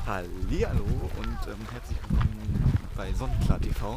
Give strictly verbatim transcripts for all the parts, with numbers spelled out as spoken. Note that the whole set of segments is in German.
Hallihallo und ähm, herzlich willkommen bei Sonnenklar T V.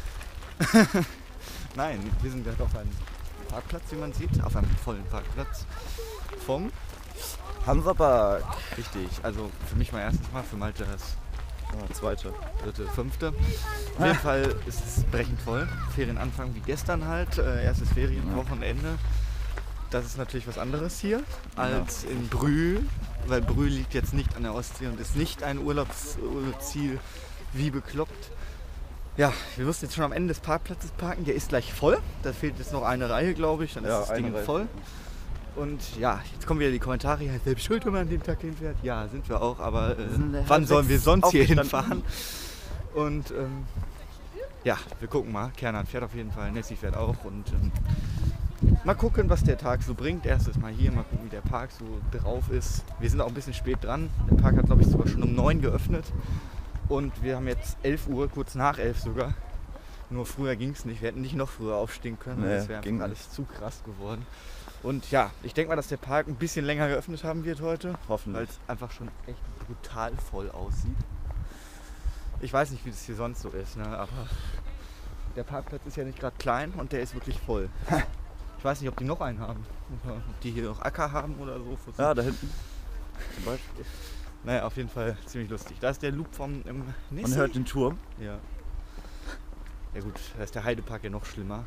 Nein, wir sind gerade auf einem Parkplatz, wie man sieht, auf einem vollen Parkplatz vom Hansapark. Richtig, also für mich mal erstes Mal, für Malte das Oh, zweite. dritte, fünfte. Auf jeden Fall ist es brechend voll. Ferienanfang wie gestern halt, äh, erstes Ferienwochenende. Das ist natürlich was anderes hier als in Brühl, weil Brühl liegt jetzt nicht an der Ostsee und ist nicht ein Urlaubsziel wie bekloppt. Ja, wir mussten jetzt schon am Ende des Parkplatzes parken, der ist gleich voll. Da fehlt jetzt noch eine Reihe, glaube ich, dann Ja, ist das Ding eine Reihe. voll. Und ja, jetzt kommen wieder die Kommentare, ja, selbst schuld, wenn man an dem Tag hinfährt. Ja, sind wir auch, aber äh, sind halb wann sollen wir sechs sonst hier aufgestanden. hinfahren? Und ähm, ja, wir gucken mal. Kernan fährt auf jeden Fall, Nessie fährt auch und ähm, mal gucken, was der Tag so bringt. Erstes Mal hier, mal gucken, wie der Park so drauf ist. Wir sind auch ein bisschen spät dran. Der Park hat, glaube ich, sogar schon um neun geöffnet. Und wir haben jetzt elf Uhr, kurz nach elf sogar. Nur früher ging es nicht. Wir hätten nicht noch früher aufstehen können. Nee, das wäre ging alles zu krass geworden. Und ja, ich denke mal, dass der Park ein bisschen länger geöffnet haben wird heute. Weil Hoffentlich. es einfach schon echt brutal voll aussieht. Ich weiß nicht, wie das hier sonst so ist, ne? Aber der Parkplatz ist ja nicht gerade klein und der ist wirklich voll. Ich weiß nicht, ob die noch einen haben. Ob die hier noch Acker haben oder so. Ja, da hinten. Zum Beispiel. Naja, auf jeden Fall ziemlich lustig. Da ist der Loop vom ähm, Nessie. Man hört den Turm. Ja. Ja gut, da ist der Heidepark ja noch schlimmer.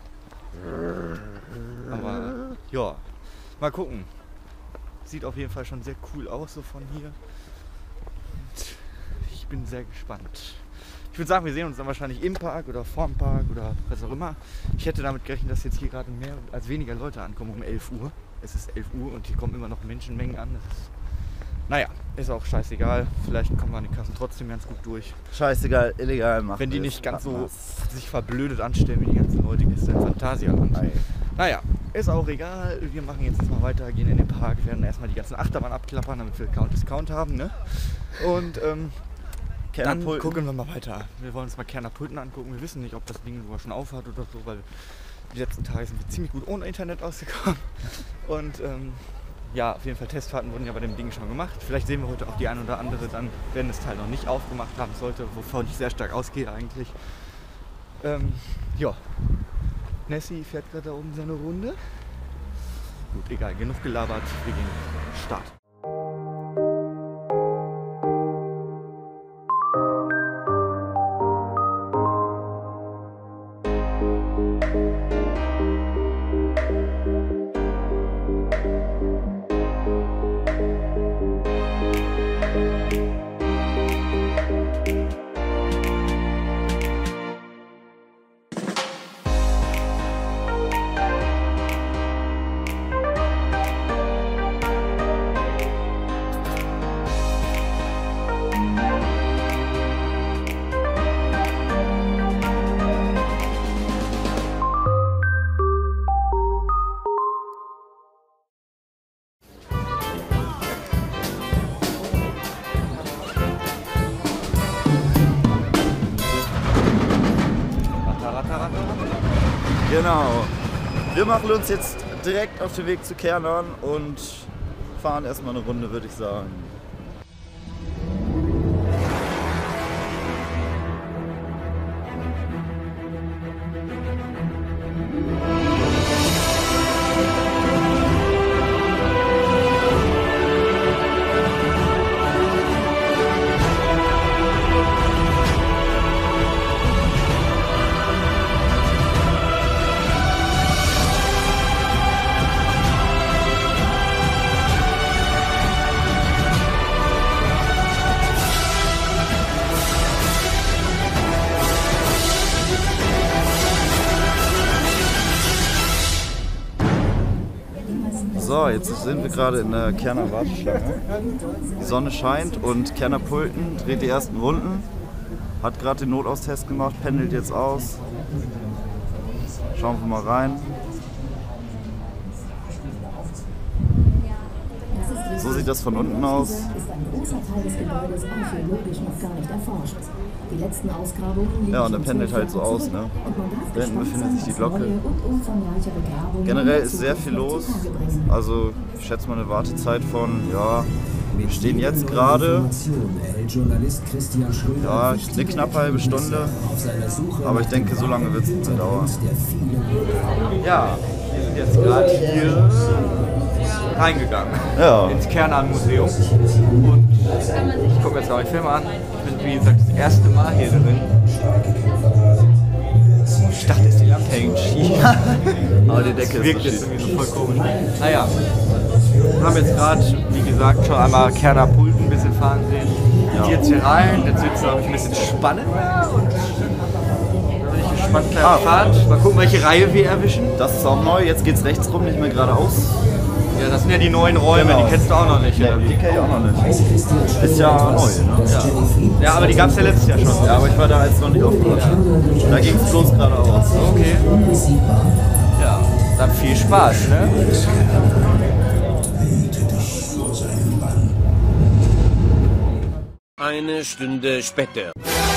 Aber ja, mal gucken. Sieht auf jeden Fall schon sehr cool aus so von hier. Und ich bin sehr gespannt. Ich würde sagen, wir sehen uns dann wahrscheinlich im Park oder vorm Park oder was auch immer. Ich hätte damit gerechnet, dass jetzt hier gerade mehr als weniger Leute ankommen um elf Uhr. Es ist elf Uhr und hier kommen immer noch Menschenmengen an. Das ist, naja, ist auch scheißegal. Vielleicht kommen wir an den Kassen trotzdem ganz gut durch. Scheißegal, illegal machen. Wenn die nicht ganz so sich verblödet anstellen wie die ganzen Leute gestern im Phantasialand. Nein. Naja, ist auch egal. Wir machen jetzt erstmal weiter, gehen in den Park, werden erstmal die ganzen Achterbahnen abklappern, damit wir Count Discount haben. Ne? Und ähm, dann Kernerpulten. gucken wir mal weiter. Wir wollen uns mal Kernerpulten angucken. Wir wissen nicht, ob das Ding sogar schon aufhat oder so, weil die letzten Tage sind wir ziemlich gut ohne Internet ausgekommen. Und ähm, ja, auf jeden Fall Testfahrten wurden ja bei dem Ding schon gemacht. Vielleicht sehen wir heute auch die ein oder andere dann, wenn das Teil noch nicht aufgemacht haben sollte, wovon ich sehr stark ausgehe eigentlich. Ähm, ja, Nessie fährt gerade da oben seine Runde. Gut, egal, genug gelabert, wir gehen Start. Genau. Wir machen uns jetzt direkt auf den Weg zu Kernan und fahren erstmal eine Runde, würde ich sagen. So, jetzt sind wir gerade in der Kerner Warteschlange. Die Sonne scheint und Kerner Pulten dreht die ersten Runden. Hat gerade den Notaustest gemacht, pendelt jetzt aus. Schauen wir mal rein. So sieht das von unten aus. Ist ein großer Teil des Gebäudes archäologisch noch gar nicht erforscht. Die letzten Ausgrabungen Ja, und der pendelt halt so aus, ne? Da hinten befindet sich die Glocke. Generell ist sehr viel los. Also ich schätze mal eine Wartezeit von, ja, Wir stehen jetzt gerade, ja, eine knappe halbe Stunde, aber ich denke, so lange wird es nicht mehr dauern. Ja, wir sind jetzt gerade hier reingegangen, ja. ins Kernahn-Museum. Und ich gucke mir jetzt auch die Filme an. Ich bin, wie gesagt, das erste Mal hier drin. Ich dachte, die Lampe hängt schief. Aber die Decke wirkt ist jetzt irgendwie so voll komisch. Naja, wir haben jetzt gerade, wie gesagt, schon einmal Kerner Pulten ein bisschen fahren sehen. Ja. Jetzt hier rein, jetzt wird es, glaube ich, ein bisschen spannender. Und da bin ich gespannt, kleine Ah. Fahrt. Mal gucken, welche Reihe wir erwischen. Das ist auch neu, jetzt geht's rechts rum, nicht mehr geradeaus. Ja, das sind ja die neuen Räume, Genau. die kennst du auch noch nicht, oder Nee, wie? die kenne ich auch noch nicht. Ist ja neu, ne? Ja. Ja, aber die gab es ja letztes Jahr schon. Ja, aber ich war da jetzt noch nicht aufgehört. Da ging es bloß geradeaus. Okay. Ja, dann viel Spaß, ne? Eine Stunde später.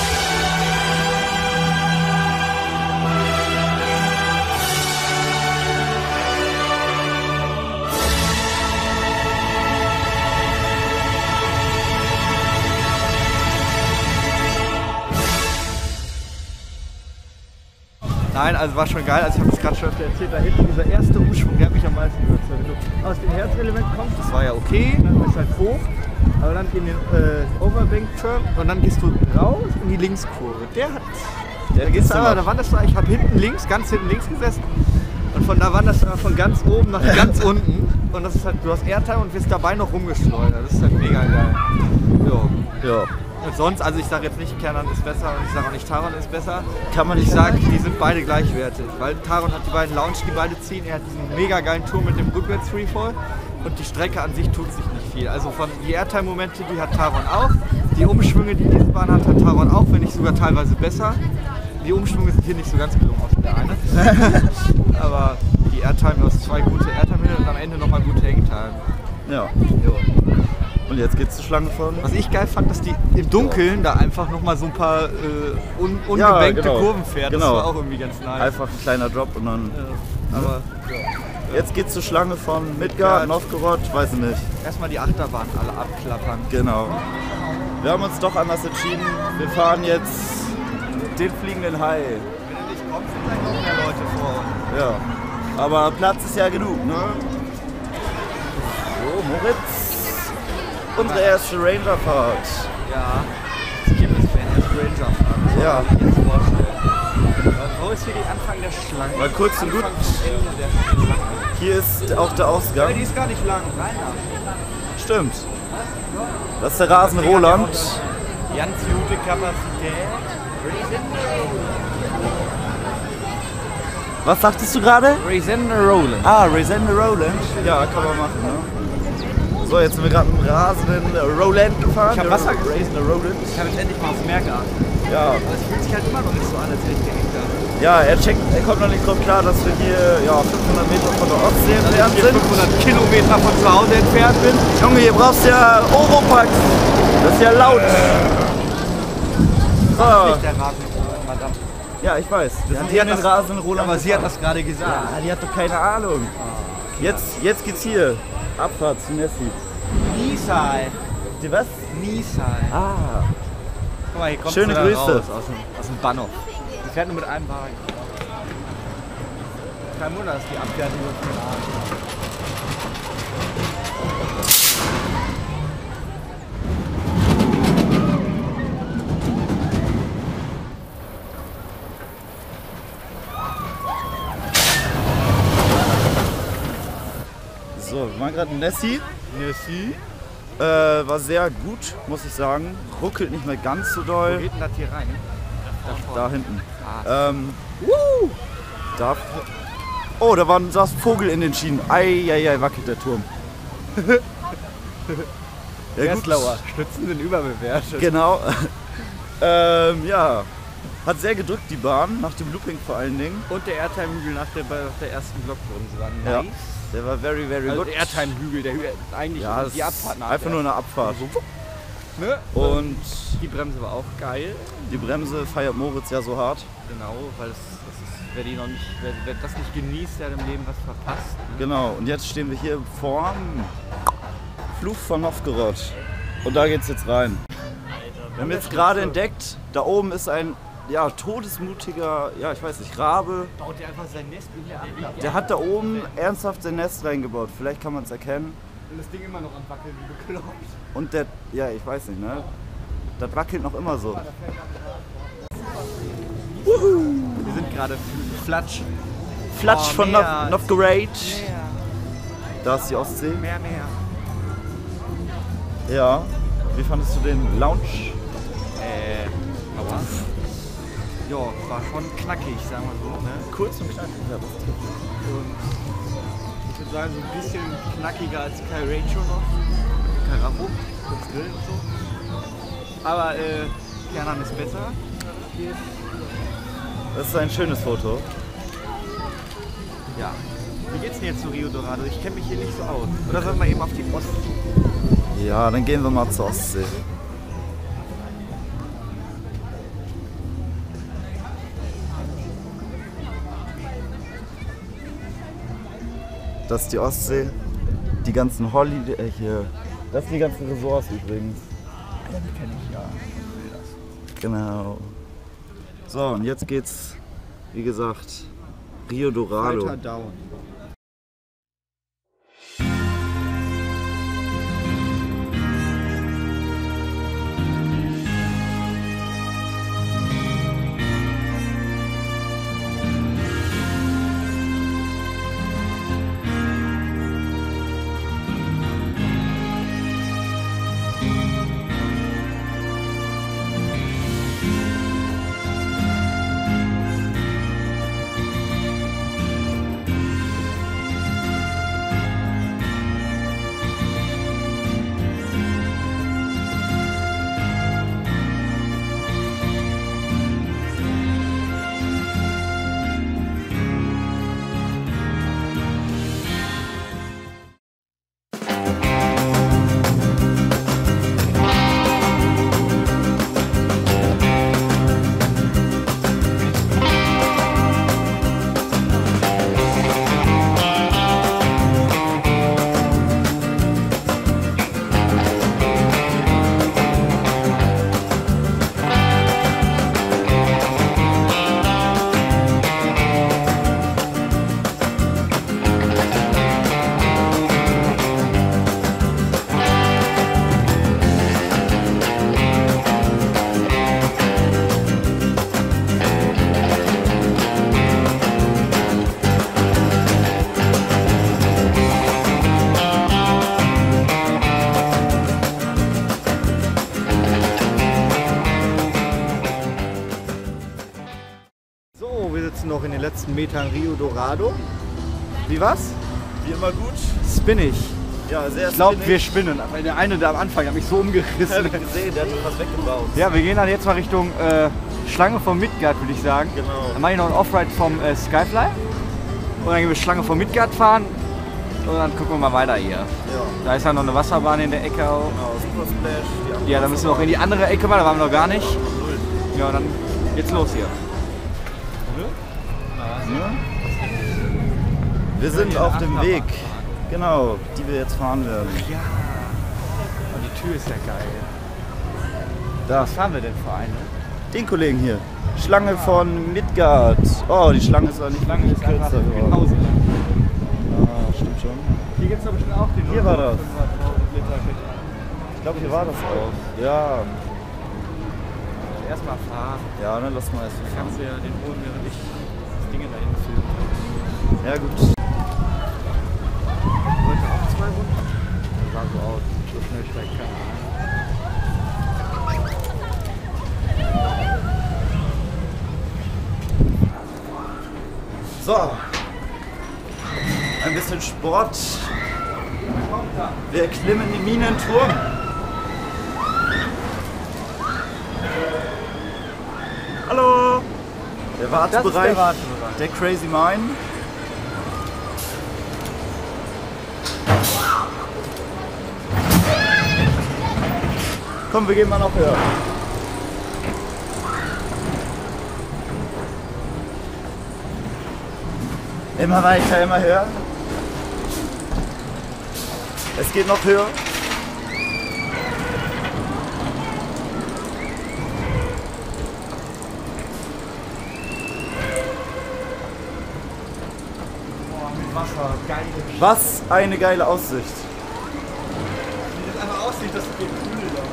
Nein, also war schon geil, also ich habe es gerade schon öfter erzählt, da hinten dieser erste Umschwung, der hat mich am meisten überzeugt. Wenn du aus dem Herzelement kommst, das war ja okay, dann bist du halt hoch, aber dann in den äh, Overbank-Turn und dann gehst du raus in die Linkskurve. Der hat, der da gehst du aber, da wanderst du, ich habe hinten links, ganz hinten links gesessen und von da wanderst du von ganz oben nach ganz unten und das ist halt, du hast Airtime und wirst dabei noch rumgeschleudert, das ist halt mega geil. Jo. Ja. Und sonst, also ich sage jetzt nicht, Kernahn ist besser und ich sage auch nicht, Taron ist besser. Kann man Ich nicht sage, vergleichen? die sind beide gleichwertig, weil Taron hat die beiden Lounge, die beide ziehen. Er hat diesen mega geilen Tour mit dem Rückwärts-Freefall und die Strecke an sich tut sich nicht viel. Also von die Airtime-Momente, die hat Taron auch. Die Umschwünge, die diese Bahn hat, hat Taron auch, wenn nicht sogar teilweise besser. Die Umschwünge sind hier nicht so ganz gelungen, außer der eine. Aber die Airtime, du hast zwei gute Airtime und am Ende nochmal gute Hangtime. Ja. Jo. Und jetzt geht's zur Schlange von. Was ich geil fand, dass die im Dunkeln da einfach nochmal so ein paar äh, un ungebenkte Ja, genau. Kurven fährt. Das Genau. war auch irgendwie ganz nice. Einfach ein kleiner Drop und dann. Ja. Aber Jetzt geht's zur Schlange von Midgard, Ja. Novgorod, weiß ich nicht. erstmal die Achterbahn alle abklappern. Genau. Wir haben uns doch anders entschieden. Wir fahren jetzt den fliegenden Hai. Wenn du nicht kommst, sind gleich noch mehr Leute vor uns. Ja. Aber Platz ist ja genug, ne? So, Moritz. Unsere erste Rangerfahrt. Ja, das gibt es, wenn jetzt Ranger fahren. So Ja. kann ich mir jetzt vorstellen. Wo ist hier die Anfang der Schlange? Mal kurz und gut. Anfang vom Ende der Schlange. Hier ist auch der Aber Ausgang. die ist gar nicht lang. Reiner. Stimmt. Das ist der Rasen Roland. Ganz gute Kapazität. Was sagtest du gerade? Resender Roland. Ah, Resende Roland. Ja, kann man machen, ne? So, jetzt sind wir gerade im rasenden Roland gefahren. Ich hab Wasser gesehen. Rasende Roland. Ich habe jetzt endlich mal aufs Meer geachtet. Ja. Aber es fühlt sich halt immer noch nicht so an, als wäre ich direkt da. Ja, er checkt, er kommt noch nicht drauf klar, dass wir hier ja, fünfhundert Meter von der Ostsee Dass entfernt ich hier sind. fünfhundert Kilometer von zu Hause entfernt bin. Junge, hier brauchst du ja Oropax. Das ist ja laut. So. Nicht der Rasen, Madame. Ja, ich weiß. Wir sind sie hier hat in den das- rasenden Roland. Aber sie hat gefahren. das gerade gesagt. Ja, die hat doch keine Ahnung. Jetzt, jetzt geht's hier. Abfahrt zu Nessie. Nisai. Die was? Nisai. Ah. Guck mal, hier kommt Schöne sie da Grüße. raus aus dem, aus dem Bahnhof. Die fährt nur mit einem Wagen. Kein Wunder, dass die Abfertigung von der Arsch. So, wir waren gerade in Nessie. Nessie? Äh, war sehr gut, muss ich sagen. Ruckelt nicht mehr ganz so Wo doll. geht denn das hier rein? Da, Da hinten. Ah. Ähm, da, oh, da war, saß ein Vogel in den Schienen. Eieiei, wackelt der Turm. Ja, gut. Gerstlauer. Stützen sind überbewertet. Genau. ähm, ja. Hat sehr gedrückt die Bahn, nach dem Looping vor allen Dingen. Und der Airtime-Hügel nach der, nach der ersten Blockbremse war Ja. nice. Der war very, very Also good. der Airtime-Hügel, der Hü- eigentlich Ja, das die Abfahrt ist nach einfach nur eine Abfahrt. Ne? Und Die Bremse war auch geil. die Bremse feiert Moritz ja so hart. Genau, weil es, das ist, wer, die noch nicht, wer, wer das nicht genießt, der hat im Leben was verpasst. Ne? Genau, und jetzt stehen wir hier vorm, Fluch von Novgorod. Und da geht's jetzt rein. Wir haben jetzt gerade entdeckt, da oben ist ein ja, todesmutiger, ja ich weiß nicht, Rabe. Baut der einfach sein Nest in der Ablauf. Der hat da oben ernsthaft sein Nest reingebaut. Vielleicht kann man es erkennen. Und das Ding immer noch am Wackeln, wie bekloppt. Und der, ja ich weiß nicht, ne? Das wackelt noch immer so. Wir sind gerade Flatsch. Flatsch Oh, von Meer. Nov Novgorod. Meer, Da ist die Ostsee. mehr, mehr. Ja. Wie fandest du den Lounge? Äh, aber? Ja, war schon knackig, sagen wir so, ne? Kurz und knackig. Ja, das trifft. Und ich würde sagen, so ein bisschen knackiger als Kai Rachel noch. Kai Rambo, das Grillen und so. Aber, äh, Kernan ist besser. Hier ist, Das ist ein schönes Foto. ja. Wie geht's denn jetzt zu Rio Dorado? Ich kenne mich hier nicht so aus. Oder sollen wir eben auf die Ostsee? Ja, dann gehen wir mal zur Ostsee. Das ist die Ostsee. Die ganzen Holiday... Äh, hier. Das sind die ganzen Resorts übrigens. Ja, die kenne ich, ja. Genau. So, und jetzt geht's, wie gesagt, Rio Dorado. Weiter down. Noch in den letzten Metern Rio Dorado. Wie was? Wie immer gut. Spinnig. Ja, sehr Ich glaube, spinnig. wir spinnen. Aber der eine da am Anfang hat mich so umgerissen. Ich habe gesehen, der hat was weggebaut. Ja, wir gehen dann jetzt mal Richtung äh, Schlange vom Midgard, würde ich sagen. Genau. Dann mache ich noch ein Offride vom äh, Skyfly. Und dann gehen wir Schlange vom Midgard fahren. Und dann gucken wir mal weiter hier. Ja, Da ist ja noch eine Wasserbahn in der Ecke auch. genau. Super Splash. Die andere Ja, dann müssen wir auch in die andere Ecke mal, da waren wir noch gar nicht. Null. Ja, dann geht's los hier. Ja. Wir sind auf dem Weg, genau, die wir jetzt fahren werden. Ja. Und die Tür ist ja geil. Da, Was fahren wir denn für eine? den Kollegen hier. Schlange von Midgard. Oh, die Schlange ist aber nicht Schlange ist einfach kürzer geworden. genauso. Ah, stimmt schon. Hier gibt's doch bestimmt auch den Hier war das. fünfhunderttausend Liter Becher. Ich glaube, hier war das auch. Ja, Erstmal fahren. ja, dann lass mal erst mal Kannst fahren. du ja den holen, während ich das Ding da hinten filme. Ja, gut. Heute auch zwei Runden? Das sah so aus. So schnell steigt keiner ein. So, ein bisschen Sport. Wir erklimmen den Minenturm. Hallo! Der Wartebereich, der Wartebereich. der Crazy Mine. Komm, wir gehen mal noch höher. Immer weiter, immer höher. Es geht noch höher. Was eine geile Aussicht. Wie das einfach aussieht, das ist so cool da.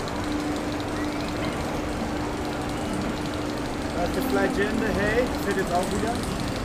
Da ist der Fligende, hey, fährt jetzt auch wieder.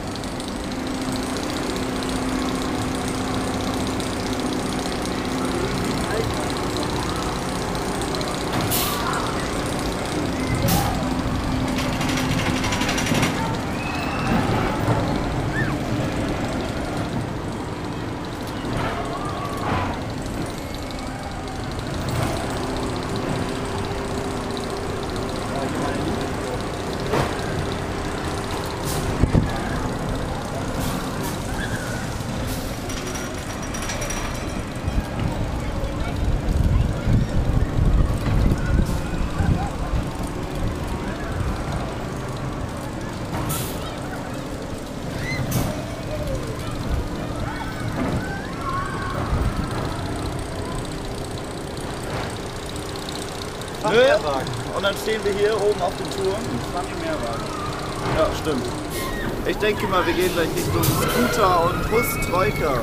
Mehrwagen. Und dann stehen wir hier oben auf den Touren. Mehrwagen. Ja, stimmt. Ich denke mal, wir gehen gleich Richtung Scooter und Bus Troika.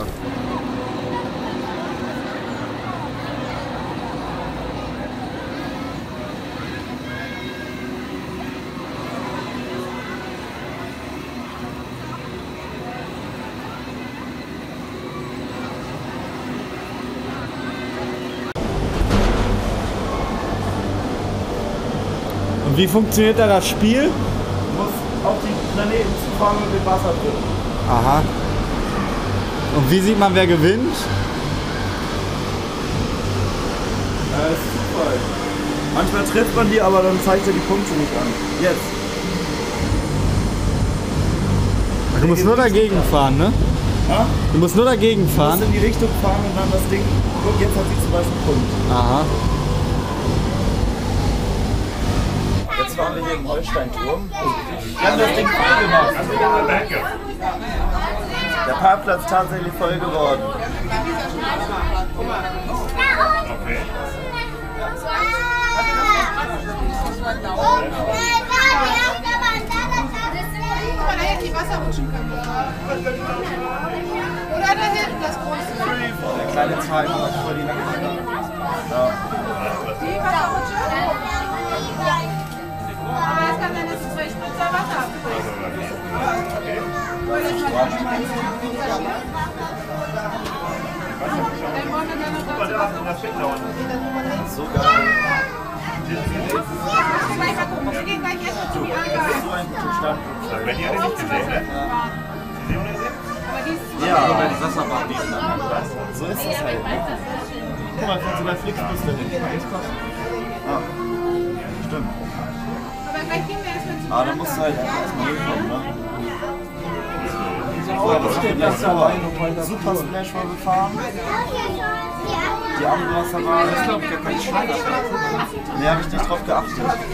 Und wie funktioniert da das Spiel? Du musst auf die Planeten zufahren und mit Wasser drücken. Aha. Und wie sieht man, wer gewinnt? Das ist Zufall. Manchmal trifft man die, aber dann zeigt er die Punkte nicht an. Jetzt. Du musst nur dagegen fahren, ne? Ha? Du musst nur dagegen Du fahren. musst in die Richtung fahren und dann das Ding. Guck, jetzt hat sie zum Beispiel einen Punkt. Aha. Jetzt fahren wir hier im Holsteinturm. Wir haben das Ding voll gemacht. Der Parkplatz ist tatsächlich voll geworden. Da hätte die Wasser rutschen können. Oder da hinten das große. Der kleine Zeit macht voll die Nacken. Ja. Die Wasserrutsche? Aber es kann sein, dass du zwei Spritzer Wasser abkriegst. Dann wollen wir dann noch dazu. So geil. Gleich mal gucken. Wir gehen gleich erstmal zu die Angaben. So ein guter Stand. Wenn ihr nicht gesehen, ne? Aber die ist zu Ja, Die Wasserbahn nebeneinander. so ist es halt. Guck mal, kannst du bei Flixbus da hin. Ah, stimmt. Aber gleich gehen wir erstmal zu Aber dann musst du halt einfach erstmal hinkommen, ne? So, das steht gleich vor. Super Splash wollen wir fahren. Die andere Wasserbahn. Das ist, glaube ich, gar kein Schwein. Nee, habe ich nicht drauf geachtet.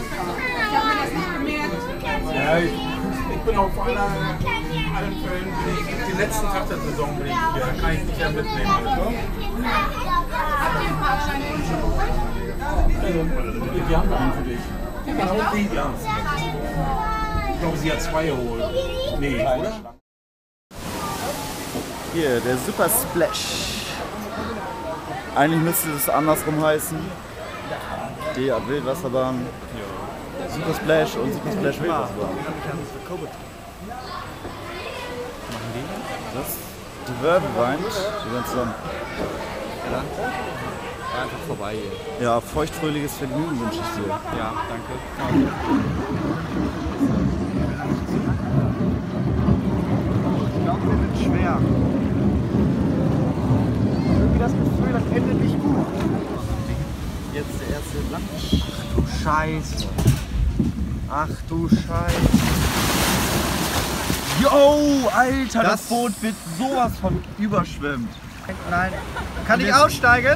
Ja, ich, ich bin auf aller, allen Fällen, bin ich, den letzten Tag der Saison bin ich hier, da kann ich dich ja mitnehmen. Also. Wir haben da einen für dich. Ja. Ich glaube, sie hat zwei geholt. Nee, oder? Hier, der Super Splash. Eigentlich müsste es andersrum heißen. Die Wildwasserbahn. Super Splash und Super Splash Wildwasserbahn. Das? Die Verve weint. Die gehen zusammen. Einfach vorbei hier. Ja, feuchtfröhliches Vergnügen wünsche ich dir. Ja, danke. Ich glaube, wir sind schwer. Irgendwie das Gefühl, das endet nicht gut. Jetzt der erste Land. Ach du Scheiße. Ach du Scheiße. Yo, Alter, das, Das- Boot wird sowas von überschwemmt. Nein. Kann ich aussteigen?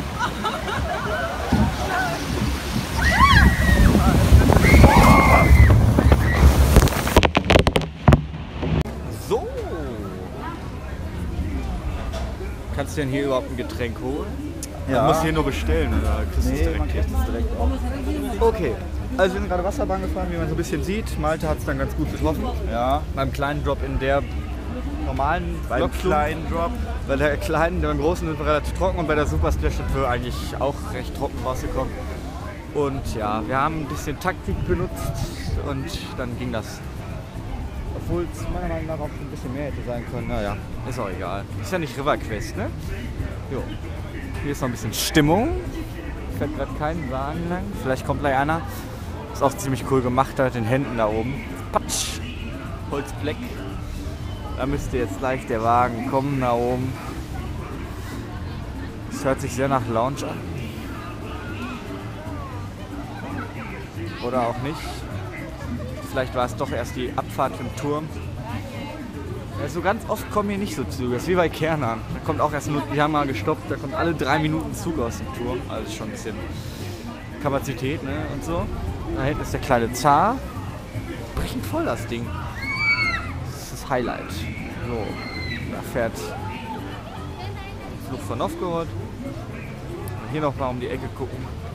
So. Kannst du denn hier überhaupt ein Getränk holen? Ja. Du musst hier nur bestellen oder kriegst du es Nee, direkt man hier? kriegt es direkt auf. Okay. Also wir sind gerade Wasserbahn gefahren, wie man so ein bisschen sieht. Malte hat es dann ganz gut getroffen. Ja, Beim kleinen Drop in der normalen beim Blockflug. kleinen Drop. Bei der kleinen, beim großen sind wir relativ trocken und bei der Super Splash sind wir eigentlich auch recht trocken rausgekommen. Und ja, wir haben ein bisschen Taktik benutzt und dann ging das. Obwohl es meiner Meinung nach auch ein bisschen mehr hätte sein können. Naja, ist auch egal. Ist ja nicht River Quest, ne? Jo. Hier ist noch ein bisschen Stimmung. Fährt gerade kein Wagen lang. Vielleicht kommt gleich einer. Ist auch ziemlich cool gemacht da mit den Händen da oben. Patsch! Holzbleck. Da müsste jetzt gleich der Wagen kommen da oben. Es hört sich sehr nach Lounge an. Oder auch nicht. Vielleicht war es doch erst die Abfahrt im Turm. Ja, so ganz oft kommen hier nicht so Züge. Das ist wie bei Kernern. Da kommt auch erst nur, wir haben mal gestoppt, da kommt alle drei Minuten Zug aus dem Turm. Also ist schon ein bisschen Kapazität, ne? Und so. Da hinten ist der kleine Zar. Brechend voll das Ding. Das ist das Highlight. So, da fährt Flug von Novgorod. Hier noch mal um die Ecke gucken.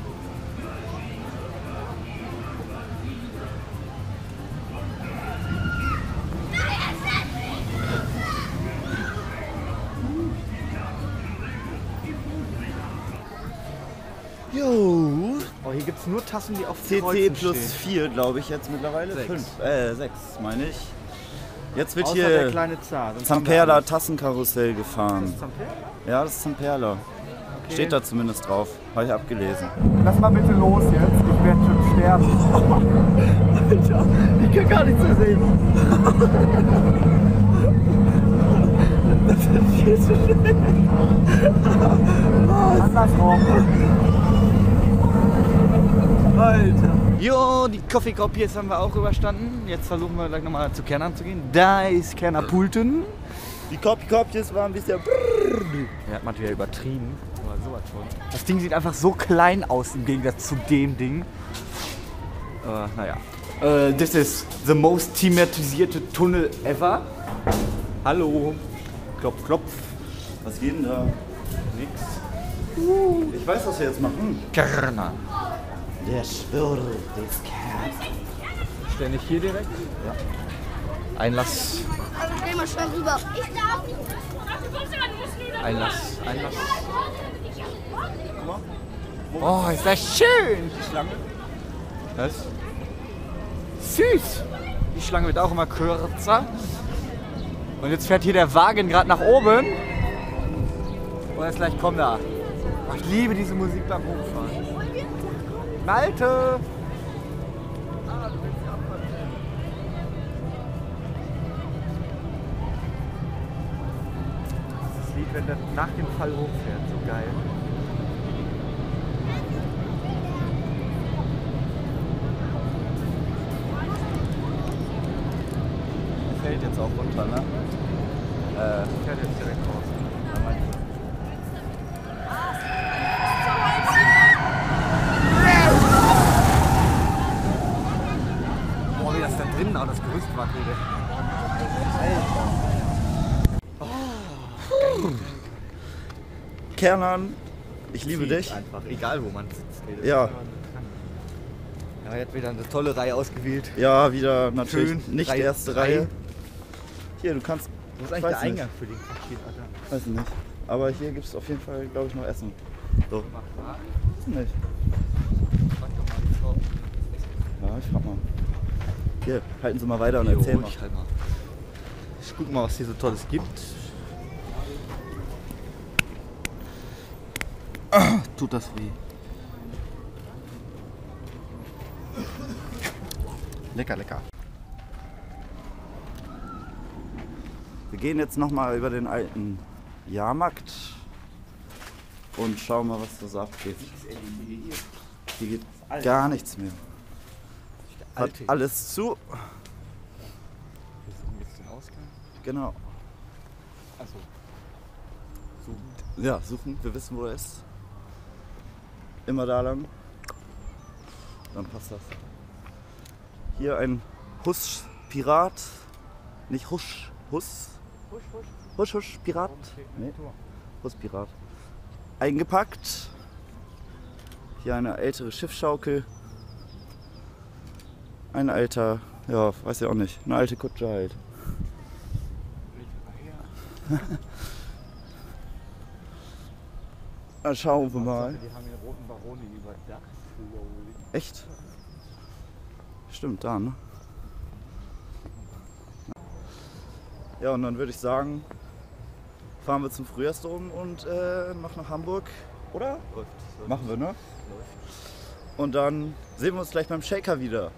Jo. Oh, hier gibt es nur Tassen, die auf C C Kreuzen plus stehen. vier, glaube ich, jetzt mittlerweile. Sechs. Fünf, äh, sechs, meine ich. Jetzt wird Außer der hier kleine Zar. sonst haben wir Zamperla alles. Tassenkarussell gefahren. Zamperla? Ja, das ist Zamperla. Okay. Steht da zumindest drauf. Habe ich abgelesen. Lass mal bitte los jetzt. Ich werde schon sterben. Alter, ich kann gar nichts mehr sehen. Das ist viel zu schnell. Andersrum. Alter. Jo, die Coffee Cup jetzt haben wir auch überstanden. Jetzt versuchen wir gleich nochmal zu Kernern zu gehen. Da ist Kernerpulten. Die Copy-Copies waren ein bisschen. Er hat mal wieder übertrieben. Aber sowas von. Das Ding sieht einfach so klein aus im Gegensatz zu dem Ding. Äh, naja. Äh, this is the most thematisierte Tunnel ever. Hallo. Klopf, klopf. Was geht denn da? Nix. Ich weiß, was wir jetzt machen. Kerner. Der Schwur des Kerns. Stell nicht hier direkt? Ja. Einlass. Also stell mal schnell rüber. Ich darf nicht. Einlass. Einlass. Oh, ist das schön! Die Schlange? Was? Süß! Die Schlange wird auch immer kürzer. Und jetzt fährt hier der Wagen gerade nach oben. Und jetzt gleich kommt er. Oh, ich liebe diese Musik beim Hochfahren. Malte! Ah, du willst die Abfahrt. Das Lied, wenn der nach dem Fall hochfährt, so geil. Fällt jetzt auch runter, ne? Äh, fährt jetzt direkt raus. Boah, wie das da drinnen auch das Gerüst wackelt. Kernern, ich liebe Zieht dich. Einfach, egal wo man sitzt. Ey, das Ja. ist immer so. Ja, er hat wieder eine tolle Reihe ausgewählt. Ja, wieder natürlich Schön. nicht Reihe erste drei. Reihe. Hier, du kannst. Wo ist eigentlich weiß der nicht. Eingang für den Paket, Alter? Weiß ich nicht. Aber hier gibt es auf jeden Fall, glaube ich, noch Essen. So. Weiß nicht. Ja, ich frag mal. Hier, halten Sie mal weiter und erzählen mal. Ich halt mal. Ich guck mal, was hier so Tolles gibt. Tut das weh. Lecker, lecker. Wir gehen jetzt nochmal über den alten Jahrmarkt und schauen mal, was da so abgeht. Hier geht gar nichts mehr. Hat Alte. alles zu. Wir suchen jetzt den Ausgang. Genau. Achso. Ja, suchen. Wir wissen, wo er ist. Immer da lang. Dann passt das. Hier ein Husch-Pirat. Nicht Husch. Huss. Husch, husch. Husch, Husch, Pirat. Nee. Huss-Pirat. Eingepackt. Hier eine ältere Schiffsschaukel. Ein alter, ja, weiß ich auch nicht. Eine alte Kutsche halt. Dann schauen wir mal. Die haben den roten Baroni überdacht. Echt? Stimmt, da, ne? Ja, und dann würde ich sagen, fahren wir zum Frühjahrsdom und äh, noch nach Hamburg, oder? Läuft. Machen wir, ne? Und dann sehen wir uns gleich beim Shaker wieder.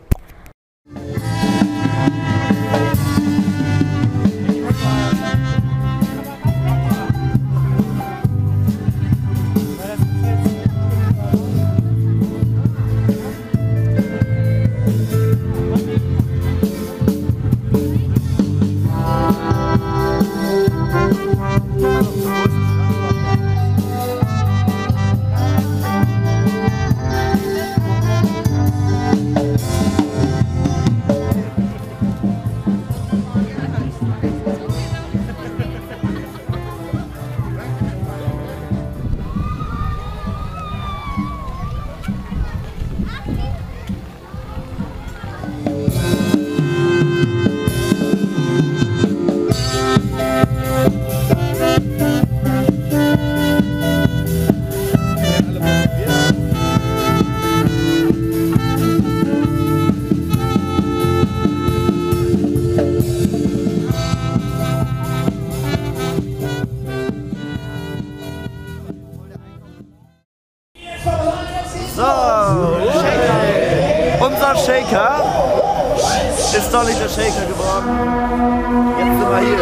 Shaker ist doch nicht der Shaker geworden. Jetzt sind wir hier.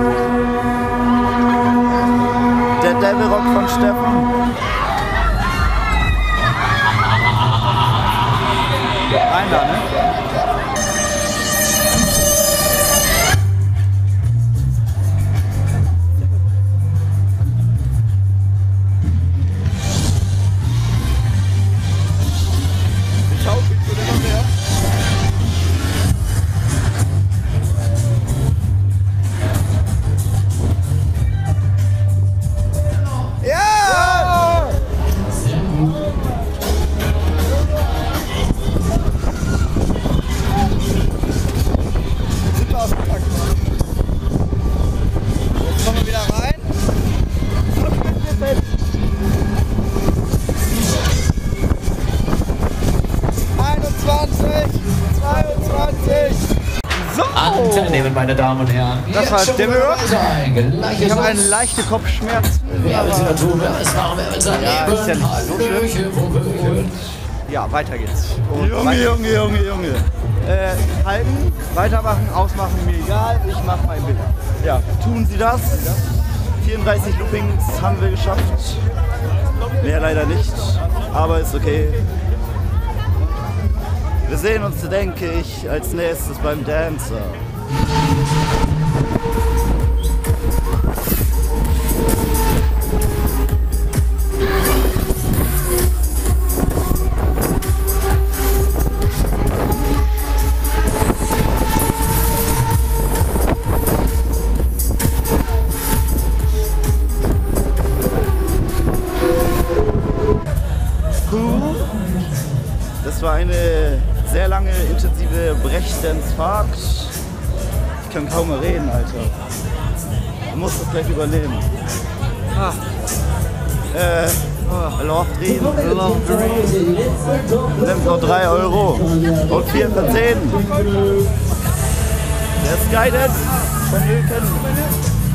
Der Devil Rock von Steffen. Rein da, ne? Teilnehmen, meine Damen und Herren. Das war Devil Rock. Ich habe einen leichten Kopfschmerz. Wer will es tun, wer will es machen, wer will es erleben? Ja, ist ja nicht so schlimm. Ja, weiter geht's. Und Junge, weiter. Junge, Junge, Junge. Äh, halten, weitermachen, ausmachen, mir egal, ich mach mein Bild. Ja, tun Sie das. vierunddreißig Loopings haben wir geschafft. Mehr leider nicht, aber ist okay. Wir sehen uns, denke ich, als nächstes beim Dancer. Das war eine sehr lange, intensive Breakdance-Fahrt. Ich kann kaum mehr reden, Alter. Du musst das gleich übernehmen. Ah. Äh, oh, Love Dream. Love Dream. Nimmt noch drei Euro. Und vier für zehn. Der ist Guidance von Ilken.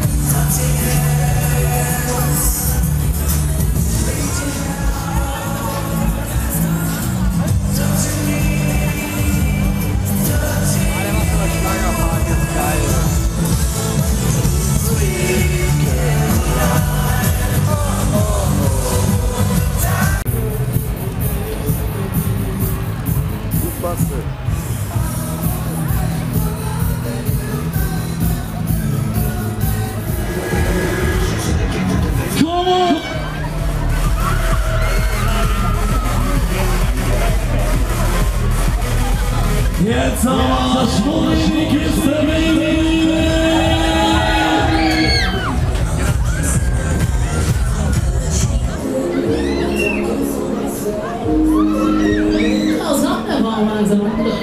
Jetzt aber Schwung in die Kiste, Baby! Klaus Sonderbaum, also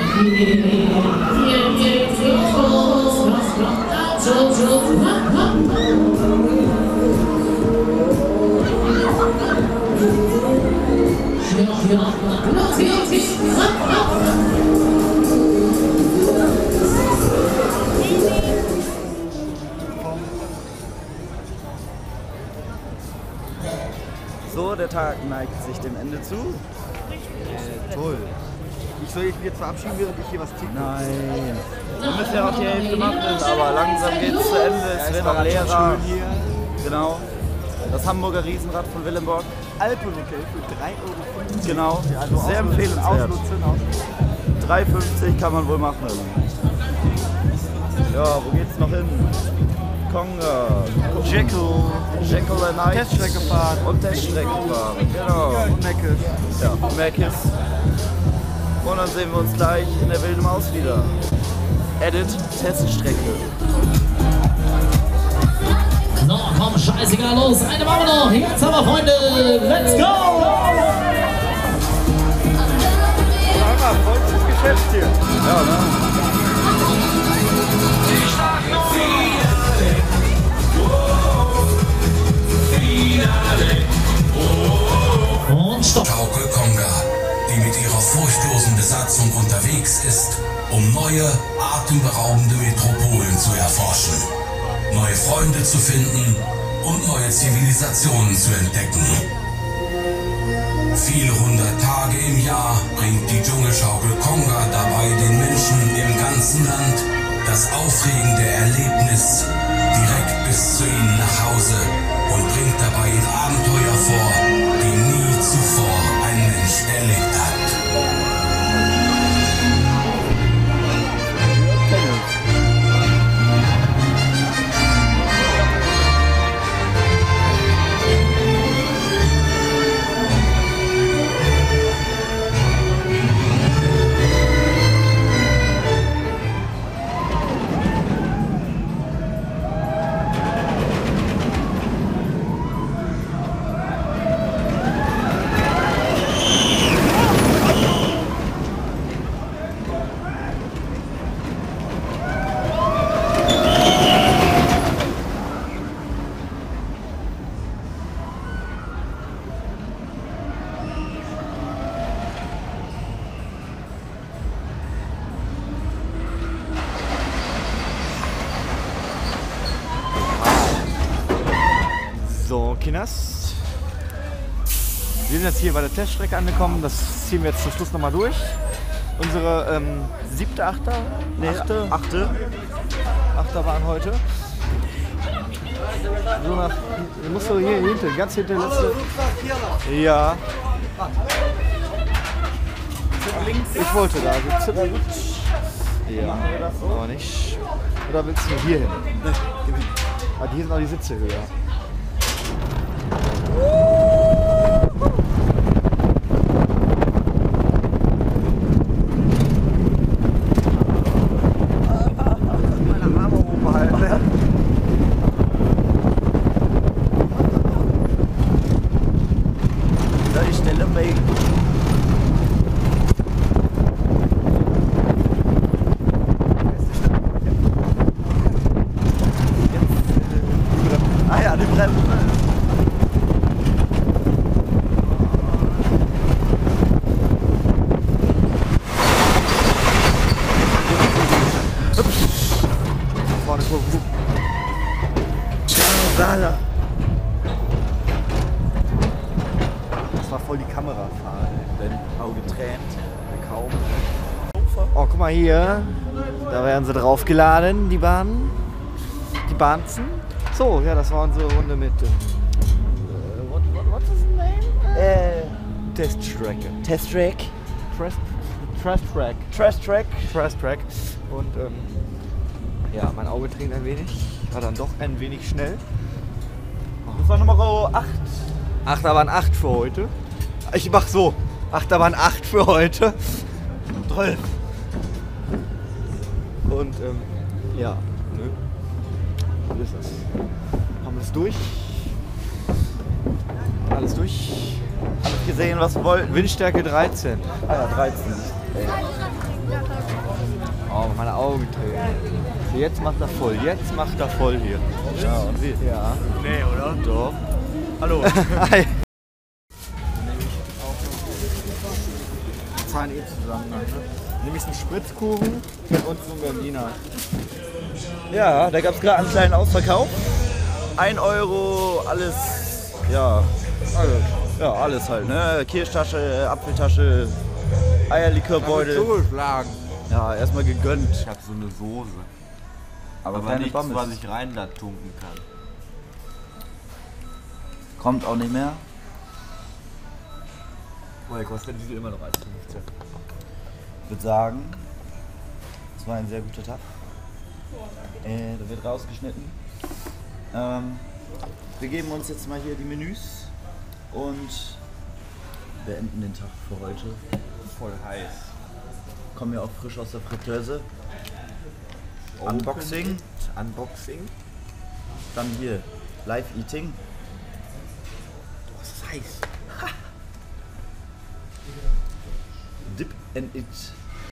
hier geht's los, was kommt da, so, so, So, der Tag neigt sich dem Ende zu. Äh, toll. Ich soll mich jetzt verabschieden, während ich hier was ziehe? Nein. Wir müssen ja auch die Hälfte machen, aber langsam geht es zu Ende. Es wird noch leerer. Genau. Das Hamburger Riesenrad von Willenborg. Alpenhotel für drei Euro fünfzig. Genau. Also sehr empfehlenswert. drei fünfzig kann man wohl machen. Ja, wo geht's noch hin? Konga. Jekyll. Jekyll and Hyde. Teststrecke fahren. Und Teststrecke fahren. Genau. Und Meckes. Ja, Meckes. Und dann sehen wir uns gleich in der wilden Maus wieder. Edit, Teststrecke. So, komm, scheißegal, los. Eine machen wir noch. Jetzt haben wir Freunde. Let's go! Ja, vollstes Geschäft hier. Ja, ne? Und stopp. Schaukel Konga, die mit ihrer furchtlosen Besatzung unterwegs ist, um neue, atemberaubende Metropolen zu erforschen, neue Freunde zu finden und neue Zivilisationen zu entdecken. Viele hundert Tage im Jahr bringt die Dschungelschaukel Konga dabei den Menschen im ganzen Land das aufregende Erlebnis direkt bis zu ihnen nach Hause und bringt dabei in Abenteuer vor, die nie zuvor ein Mensch erlebt hat. So, Kinders. Wir sind jetzt hier bei der Teststrecke angekommen. Das ziehen wir jetzt zum Schluss nochmal durch. Unsere ähm, siebte, achte, Nee, achte, achte. Achterbahn heute. So nach, du musst so hier hinten, ganz hinten, letzte. Ja. Ich wollte da sitzen. Ja, aber nicht. Oder willst du hier hin? Ne, geh hin. Ah, hier sind auch die Sitze höher. Meine Arme hochhalten. Da ich stelle mich. Ah ja, die Bremse. Vorne Kurve. Das war voll die Kamerafahrt. Dein Auge tränt. Kaum. Oh, guck mal hier. Da werden sie draufgeladen, die Bahnen. Die Bahnzen. So, ja, das war unsere Runde mit. Ähm, äh, what, what, what's his name? Äh, Teststrecke. Testtrack. Trash Trash Track. Trash Track. Trash Track. Und ähm, ja, mein Auge tränt ein wenig. War dann doch ein wenig schnell. Das war Nummer acht. Achterbahn acht für heute. Ich mach so. Achterbahn acht für heute. Toll. Und ähm, ja, nö. Was ist das? Haben wir es durch? Alles durch? Alles gesehen, was wir wollten? Windstärke dreizehn. Ah ja, dreizehn. Oh, meine Augen tränen. Jetzt macht er voll. Jetzt macht er voll hier. Ja, und wie? Ja. Nee, oder? Doch. Hallo. Hi. zahlen eh zusammen. Ne? Nämlich einen Spritzkuchen und so einen Berliner. Ja, da gab es gerade einen kleinen Ausverkauf. Ein Euro, alles, ja, alles, ja, alles halt, ne? Kirschtasche, Apfeltasche, Eierlikörbeutel. Zugeschlagen. Ja, erstmal gegönnt. Ich hab so eine Soße. Aber, Aber keine nichts, Pommes. was ich rein da tunken kann. Kommt auch nicht mehr. Woher kostet Diesel immer noch eins fünfzehn? Ich würde sagen, es war ein sehr guter Tag. Äh, da wird rausgeschnitten. Ähm, wir geben uns jetzt mal hier die Menüs und beenden den Tag für heute. Voll heiß. Kommen ja auch frisch aus der Fritteuse. Unboxing. Unboxing. Dann hier Live-Eating. Das ist heiß. Dip and It.